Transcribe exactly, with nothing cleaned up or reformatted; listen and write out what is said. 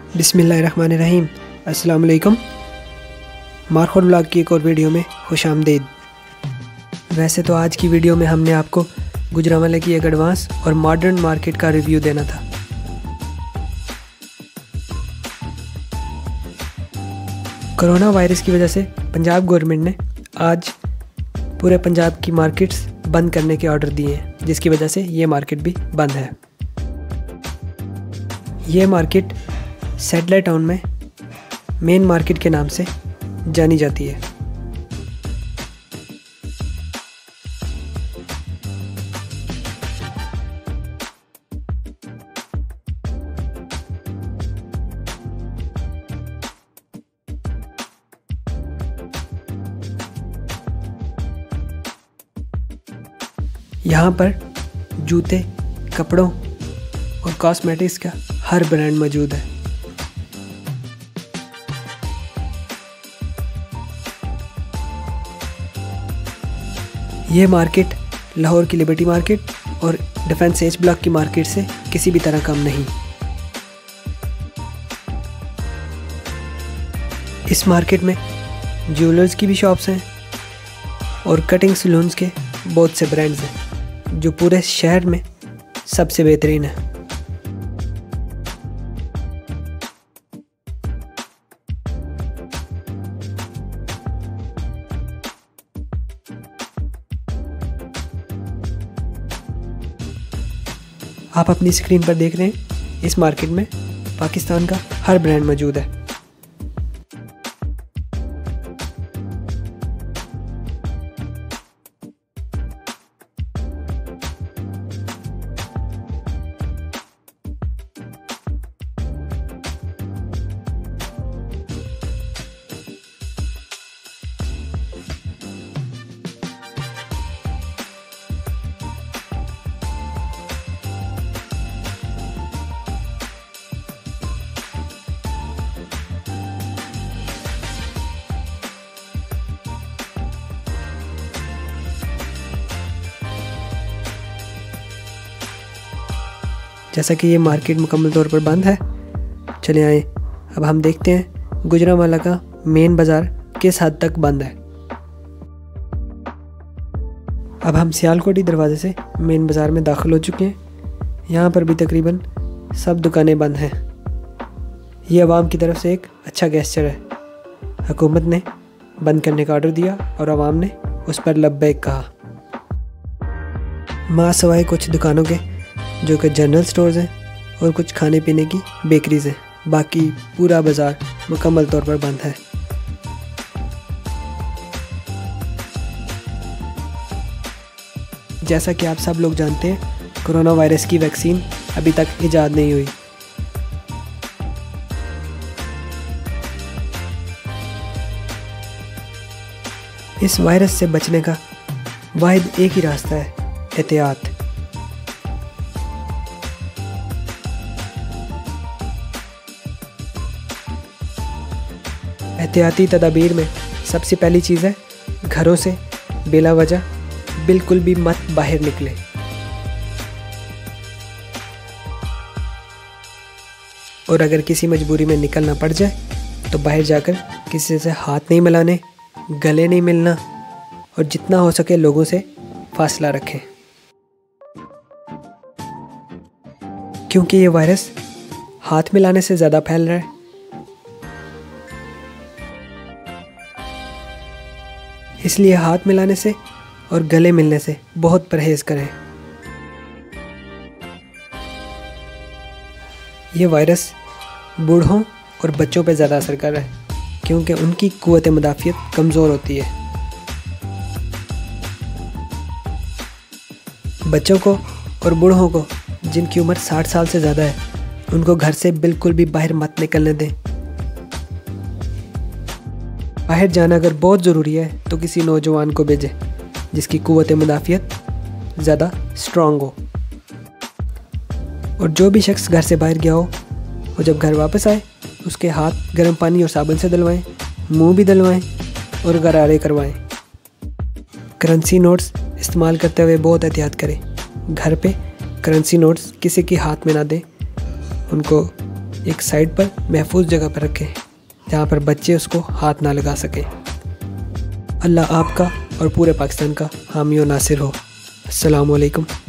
बिस्मिल्लाहिर्रहमानिर्रहीम। अस्सलाम वालेकुम। मारखोर ब्लॉग की एक और वीडियो में खुश आमदीद। वैसे तो आज की वीडियो में हमने आपको गुजरांवाला की एक एडवांस और मॉडर्न मार्केट का रिव्यू देना था। कोरोना वायरस की वजह से पंजाब गवर्नमेंट ने आज पूरे पंजाब की मार्केट्स बंद करने के ऑर्डर दिए हैं, जिसकी वजह से ये मार्केट भी बंद है। ये मार्केट सैटेलाइट टाउन में मेन मार्केट के नाम से जानी जाती है। यहाँ पर जूते, कपड़ों और कॉस्मेटिक्स का हर ब्रांड मौजूद है। ये मार्केट लाहौर की लिबर्टी मार्केट और डिफेंस एच ब्लॉक की मार्केट से किसी भी तरह कम नहीं। इस मार्केट में ज्वेलर्स की भी शॉप्स हैं और कटिंग सलून्स के बहुत से ब्रांड्स हैं, जो पूरे शहर में सबसे बेहतरीन है। आप अपनी स्क्रीन पर देख रहे हैं, इस मार्केट में पाकिस्तान का हर ब्रांड मौजूद है। जैसा कि ये मार्केट मुकम्मल तौर पर बंद है, चले आए अब हम देखते हैं गुजरांवाला का मेन बाज़ार किस हद तक बंद है। अब हम सियालकोटी दरवाजे से मेन बाज़ार में दाखिल हो चुके हैं। यहाँ पर भी तकरीबन सब दुकानें बंद हैं। ये आवाम की तरफ से एक अच्छा गेस्चर है। हुकूमत ने बंद करने का ऑर्डर दिया और आवाम ने उस पर लब्बैक कहा। माँ सवाए कुछ दुकानों के जो कि जनरल स्टोर्स हैं और कुछ खाने पीने की बेकरीज हैं, बाकी पूरा बाज़ार मुकम्मल तौर पर बंद है। जैसा कि आप सब लोग जानते हैं, कोरोना वायरस की वैक्सीन अभी तक इजाद नहीं हुई। इस वायरस से बचने का वाहिद एक ही रास्ता है, एहतियात। एहतियाती तदाबीर में सबसे पहली चीज़ है, घरों से बिला वजह बिल्कुल भी मत बाहर निकले। और अगर किसी मजबूरी में निकलना पड़ जाए तो बाहर जाकर किसी से हाथ नहीं मिलाने, गले नहीं मिलना और जितना हो सके लोगों से फासला रखें, क्योंकि ये वायरस हाथ मिलाने से ज़्यादा फैल रहा है। इसलिए हाथ मिलाने से और गले मिलने से बहुत परहेज करें। ये वायरस बूढ़ों और बच्चों पर ज़्यादा असर कर रहा है, क्योंकि उनकी कुव्वत मुदाफ़ियत कमज़ोर होती है। बच्चों को और बूढ़ों को जिनकी उम्र साठ साल से ज़्यादा है, उनको घर से बिल्कुल भी बाहर मत निकलने दें। बाहर जाना अगर बहुत ज़रूरी है तो किसी नौजवान को भेजें जिसकी कुव्वत मुदाफ़ियत ज़्यादा स्ट्रॉन्ग हो। और जो भी शख्स घर से बाहर गया हो, वो जब घर वापस आए उसके हाथ गर्म पानी और साबुन से धुलवाएं, मुंह भी धुलवाएं और गरारे करवाएं। करेंसी नोट्स इस्तेमाल करते हुए बहुत एहतियात करें। घर पे करेंसी नोट्स किसी के हाथ में ना दें, उनको एक साइड पर महफूज जगह पर रखें जहाँ पर बच्चे उसको हाथ ना लगा सकें। अल्लाह आपका और पूरे पाकिस्तान का हामी और नासिर हो। अस्सलामु अलैकुम।